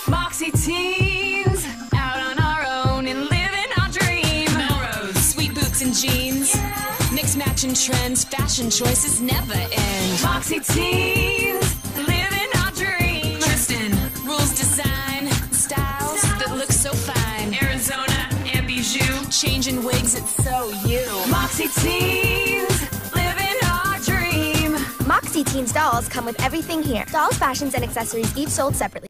Moxie Teenz, out on our own and living our dream. Melrose, sweet boots and jeans. Mix matching trends, fashion choices never end. Moxie Teenz, living our dream. Tristan, rules design, styles that look so fine. Arizona and bijou, changing wigs, it's so you. Moxie Teenz, living our dream. Moxie Teenz dolls come with everything here. Dolls, fashions, and accessories each sold separately.